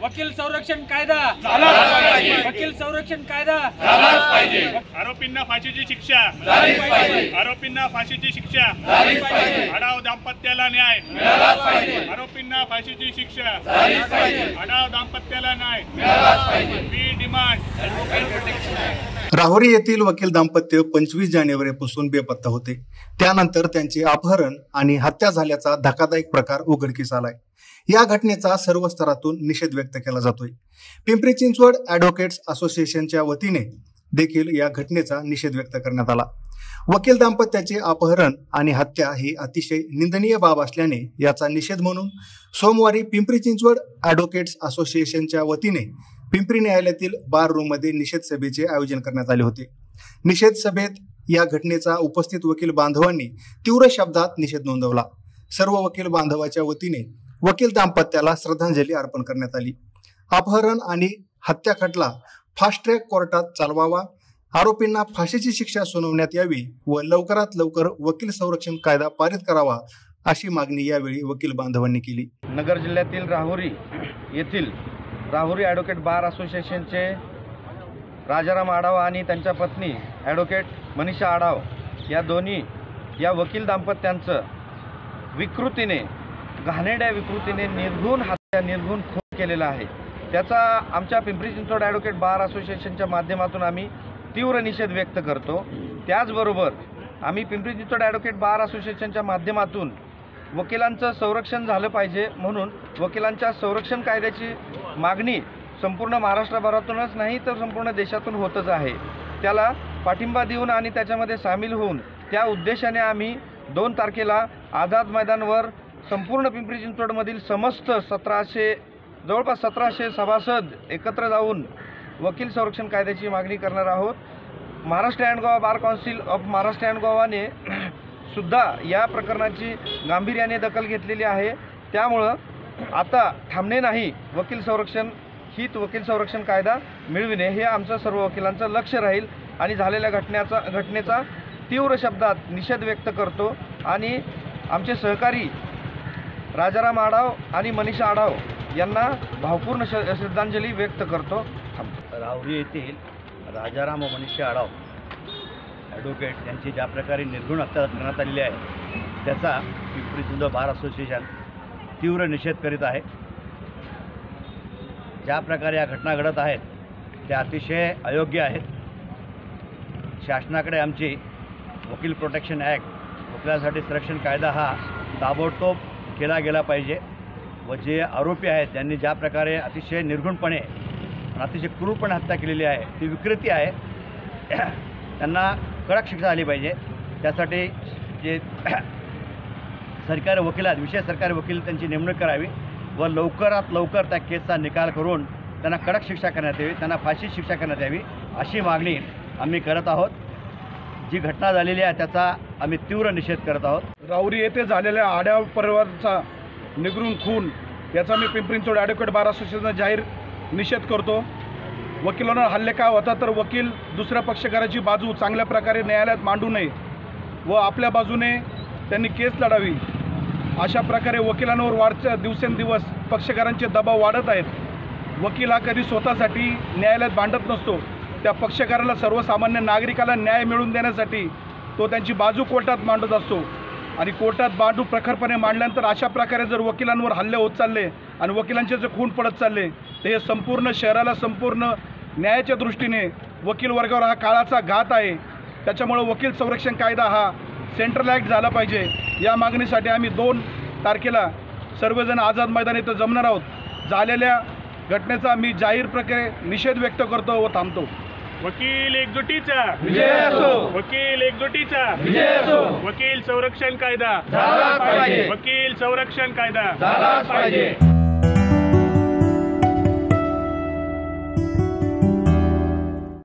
वकील संरक्षण कायदा झालाच पाहिजे। वकील संरक्षण कायदा झालाच पाहिजे। आरोपींना फाशीची शिक्षा झालीच पाहिजे। आरोपींना फाशीची शिक्षा झालीच पाहिजे। आढाव दाम्पत्याला न्याय मिळालाच पाहिजे। आरोपींना फाशीची शिक्षा झालीच पाहिजे। आढाव दाम्पत्याला न्याय मिळालाच पाहिजे। वी डिमांड राहुरी येथील वकील दाम्पत्य 25 जानेवारीपासून बेपत्ता होते। त्यानंतर त्यांचे अपहरण आणि हत्या झाल्याचा धक्कादायक प्रकार उघडकीस आलाय। या घटनेचा सर्व स्तरातून निषेध व्यक्त केला जातोय। पिंपरी चिंचवड ॲडव्होकेट्स असोसिएशनच्या वतीने देखील या घटनेचा निषेध व्यक्त करण्यात आला। वकील दाम्पत्याचे अपहरण आणि हत्या ही अतिशय निंदनीय बाब असल्याने याचा निषेध म्हणून सोमवारी पिंपरी चिंचवड ॲडव्होकेट्स असोसिएशनच्या वतीने पिंपरी न्यायालयातील बार रूममध्ये निषेध सभेचे आयोजन करण्यात आले होते। निषेध सभेत या घटनेचा उपस्थित वकील बांधवांनी तीव्र शब्दात निषेध नोंदवला। सर्व वकील बांधवाच्या वतीने वकील दाम्पत्याला श्रद्धांजली अर्पण करण्यात आली। अपहरण आणि हत्या खटला फास्ट ट्रॅक कोर्टात चालवावा, आरोपींना फाशीची शिक्षा सुनावण्यात यावी व लवकरात लवकर वकील संरक्षण कायदा पारित करावा अशी मागणी यावेळी वकील बांधवांनी केली। नगर जिल्ह्यातील राहुरी येथील राहुरी ॲडव्होकेट बार असोसिएशनचे राजाराम आढाव आणि त्यांच्या पत्नी ॲडव्होकेट मनीषा आढाव या वकील दाम्पत्यांचं विकृतीने घाणेरड्या विकृतीने निर्घृण हत्या निर्घृण खून केलेला आहे। त्याचा आमच्या पिंपरी चिंचवड ॲडव्होकेट बार असोसिएशनच्या माध्यमातून आम्ही तीव्र निषेध व्यक्त करतो। त्याचबरोबर आम्ही पिंपरी चिंचवड ॲडव्होकेट बार असोसिएशनच्या माध्यमातून वकिलांचं संरक्षण झालं पाहिजे म्हणून वकिलांच्या संरक्षण कायद्याची मागणी संपूर्ण महाराष्ट्रभरातूनच नाही तर संपूर्ण देशातून होतच आहे। त्याला पाठिंबा देऊन आणि त्याच्यामध्ये सामील होऊन त्या उद्देशाने आम्ही 2 तारखेला आझाद मैदानवर संपूर्ण पिंपरी चिंचवडमधील समस्त जवळपास 1700 सभासद एकत्र जाऊन वकील संरक्षण कायद्याची मागणी करणार आहोत। Maharashtra and Goa bar council of Maharashtra and गोवाने सुद्धा या प्रकरणाची गांभीर्याने दखल घेतलेली आहे। त्यामुळं आता थांबणे नाही, वकील संरक्षण कायदा मिळविणे हे आमचं सर्व वकिलांचं लक्ष राहील आणि झालेल्या घटनेचा तीव्र शब्दात निषेध व्यक्त करतो आणि आमचे सहकारी राजाराम आढाव आणि मनीषा आढाव यांना भावपूर्ण श्रद्धांजली व्यक्त करतो। राहुरी येथील राजाराम व मनीषा आढाव ॲडव्होकेट यांची ज्या प्रकारे निर्घृण हत्या करण्यात आलेली आहे त्याचा पिंपरी चिंचवड बार असोसिएशन तीव्र निषेध करीत आहे। ज्या प्रकारे या घटना घडत आहेत त्या अतिशय अयोग्य आहेत। शासनाकडे आमची वकील प्रोटेक्शन ॲक्ट वकिलांसाठी संरक्षण कायदा हा ताबडतोब केला गेला पाहिजे व जे आरोपी आहेत त्यांनी ज्या प्रकारे अतिशय निर्घृणपणे अतिशय क्रूरपणे हत्या केलेली आहे ती विकृती आहे, त्यांना कडक शिक्षा झाली पाहिजे। त्यासाठी जे सरकारी वकील आहेत विशेष सरकारी वकील त्यांची नेमणूक करावी व लवकरात लवकर त्या केसचा निकाल करून त्यांना कडक शिक्षा करण्यात यावी, त्यांना फाशी शिक्षा करण्यात यावी अशी मागणी आम्ही करत आहोत। जी घटना झालेली आहे त्याचा आम्ही तीव्र निषेध करत आहोत। राहुरी येथे झालेल्या आढाव परिवाराचा निर्घृण खून याचा मी पिंपरी चिंचवड ॲडव्होकेट बार असोसिएशनचा जाहीर निषेध करतो। वकिलांवर हल्ले का होता तर वकील दुसऱ्या पक्षकाराची बाजू चांगल्या प्रकारे न्यायालयात मांडू नये व आपल्या बाजूने त्यांनी केस लढावी अशा प्रकारे वकिलांवर वाढत्या दिवसेंदिवस पक्षकारांचे दबाव वाढत आहेत। वकील हा कधी स्वतःसाठी न्यायालयात भांडत नसतो, त्या पक्षकाराला सर्वसामान्य नागरिकाला न्याय मिळवून देण्यासाठी तो त्यांची बाजू कोर्टात मांडत असतो आणि कोर्टात बाजू प्रखरपणे मांडल्यानंतर अशा प्रकारे जर वकिलांवर हल्ले होत चालले आणि वकिलांचे जर खून पडत चालले तर हे संपूर्ण शहराला संपूर्ण न्यायाच्या दृष्टीने वकील वर्गावर हा काळाचा घात आहे। त्याच्यामुळे वकील संरक्षण कायदा हा सेंट्रल ॲक्ट झाला पाहिजे। या मागणीसाठी आम्ही 2 तारखेला सर्वजण आझाद मैदान इथं जमणार आहोत। झालेल्या घटनेचा मी जाहीर प्रकारे निषेध व्यक्त करतो व थांबतो। वकील एकजुटीचा विजय असो। वकील एकजुटीचा विजय असो। वकील संरक्षण कायदा झालाच पाहिजे। वकील संरक्षण कायदा झालाच पाहिजे।